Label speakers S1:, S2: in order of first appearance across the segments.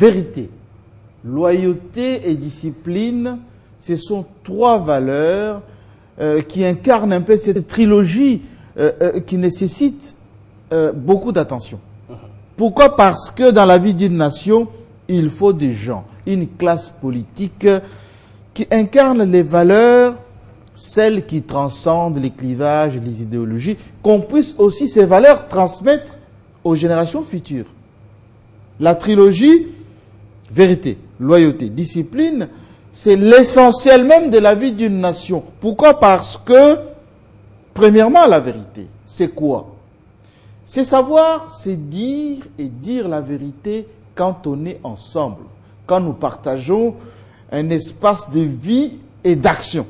S1: vérité, loyauté et discipline, ce sont trois valeurs qui incarnent un peu cette trilogie qui nécessite beaucoup d'attention. Pourquoi? Parce que dans la vie d'une nation, il faut des gens, une classe politique qui incarne les valeurs, celles qui transcendent les clivages et les idéologies, qu'on puisse aussi ces valeurs transmettre aux générations futures. La trilogie, vérité, loyauté, discipline, c'est l'essentiel même de la vie d'une nation. Pourquoi? Parce que, premièrement, la vérité, c'est quoi? C'est savoir, c'est dire et dire la vérité quand on est ensemble, quand nous partageons un espace de vie et d'action.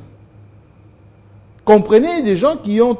S1: Comprenez des gens qui ont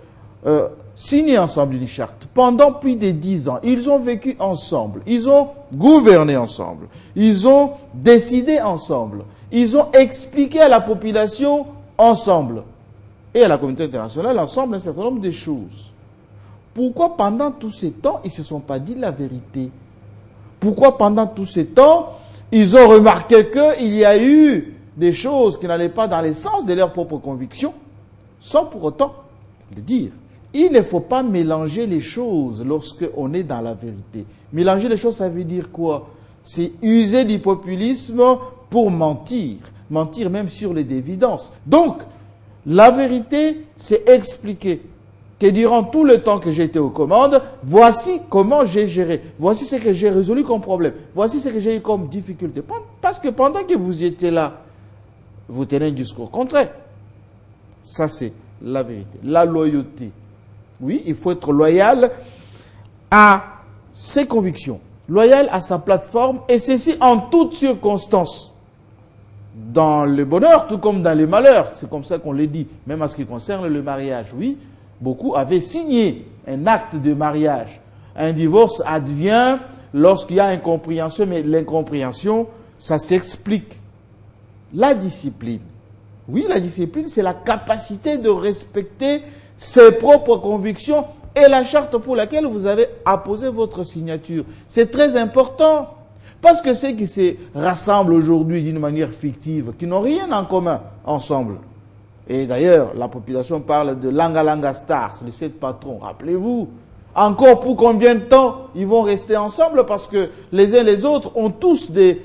S1: signé ensemble une charte pendant plus de 10 ans. Ils ont vécu ensemble, ils ont gouverné ensemble, ils ont décidé ensemble, ils ont expliqué à la population ensemble et à la communauté internationale ensemble un certain nombre de choses. Pourquoi pendant tous ces temps, ils ne se sont pas dit la vérité? Pourquoi pendant tous ces temps, ils ont remarqué qu'il y a eu des choses qui n'allaient pas dans le sens de leurs propres convictions, sans pour autant le dire? Il ne faut pas mélanger les choses lorsqu'on est dans la vérité. Mélanger les choses, ça veut dire quoi? C'est user du populisme pour mentir. Mentir même sur les évidences. Donc, la vérité, c'est expliquer que durant tout le temps que j'ai été aux commandes, voici comment j'ai géré. Voici ce que j'ai résolu comme problème. Voici ce que j'ai eu comme difficulté. Parce que pendant que vous étiez là, vous tenez un discours contraire. Ça, c'est la vérité. La loyauté. Oui, il faut être loyal à ses convictions, loyal à sa plateforme, et ceci en toutes circonstances. Dans le bonheur, tout comme dans les malheurs. C'est comme ça qu'on le dit. Même en ce qui concerne le mariage, oui. Beaucoup avaient signé un acte de mariage. Un divorce advient lorsqu'il y a incompréhension, mais l'incompréhension, ça s'explique. La discipline. Oui, la discipline, c'est la capacité de respecter ses propres convictions et la charte pour laquelle vous avez apposé votre signature. C'est très important. Parce que ceux qui se rassemblent aujourd'hui d'une manière fictive, qui n'ont rien en commun ensemble, et d'ailleurs, la population parle de Langa Langa Stars, les 7 patrons. Rappelez-vous, encore pour combien de temps ils vont rester ensemble? Parce que les uns les autres ont tous des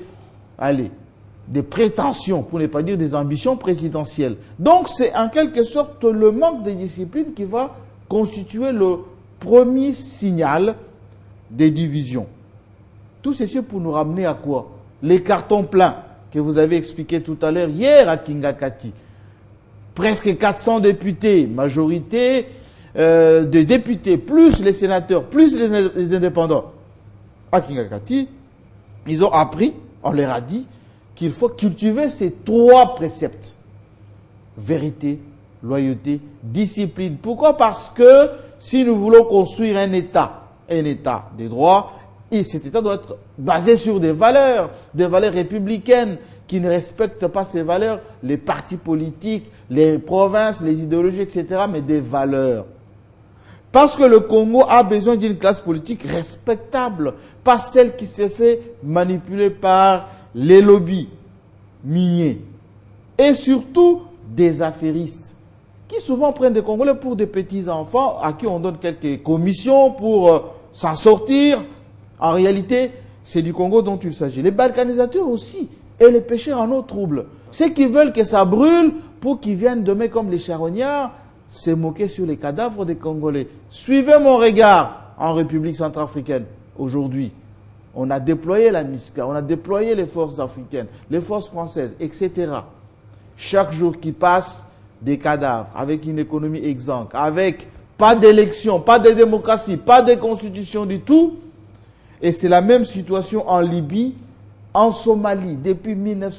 S1: prétentions, pour ne pas dire des ambitions présidentielles. Donc, c'est en quelque sorte le manque de discipline qui va constituer le premier signal des divisions. Tout ceci pour nous ramener à quoi? Les cartons pleins que vous avez expliqué tout à l'heure, hier à Kingakati. Presque 400 députés, majorité de députés, plus les sénateurs, plus les indépendants. À Kingakati, ils ont appris, on leur a dit, qu'il faut cultiver ces 3 préceptes. Vérité, loyauté, discipline. Pourquoi? Parce que si nous voulons construire un État des droits, et cet État doit être basé sur des valeurs républicaines. Qui ne respectent pas ces valeurs, les partis politiques, les provinces, les idéologies, etc., mais des valeurs. Parce que le Congo a besoin d'une classe politique respectable, pas celle qui s'est fait manipuler par les lobbies miniers. Et surtout, des affairistes, qui souvent prennent des Congolais pour des petits-enfants, à qui on donne quelques commissions pour s'en sortir. En réalité, c'est du Congo dont il s'agit. Les balkanisateurs aussi. Et les pêcheurs en eau trouble. Ceux qui veulent que ça brûle pour qu'ils viennent demain comme les charognards se moquer sur les cadavres des Congolais. Suivez mon regard en République centrafricaine. Aujourd'hui, on a déployé la MISCA, on a déployé les forces africaines, les forces françaises, etc. Chaque jour qui passe, des cadavres, avec une économie exsangue, avec pas d'élection, pas de démocratie, pas de constitution du tout. Et c'est la même situation en Libye. En Somalie, depuis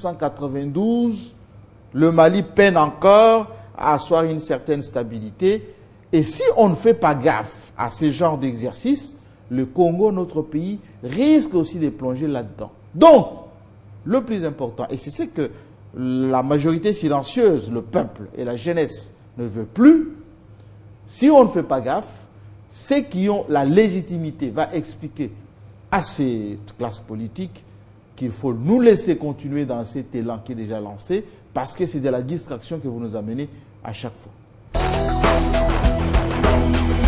S1: 1992, le Mali peine encore à asseoir une certaine stabilité. Et si on ne fait pas gaffe à ce genre d'exercice, le Congo, notre pays, risque aussi de plonger là-dedans. Donc, le plus important, et c'est ce que la majorité silencieuse, le peuple et la jeunesse ne veut plus, si on ne fait pas gaffe, ceux qui ont la légitimité va expliquer à cette classe politique qu'il faut nous laisser continuer dans cet élan qui est déjà lancé, parce que c'est de la distraction que vous nous amenez à chaque fois.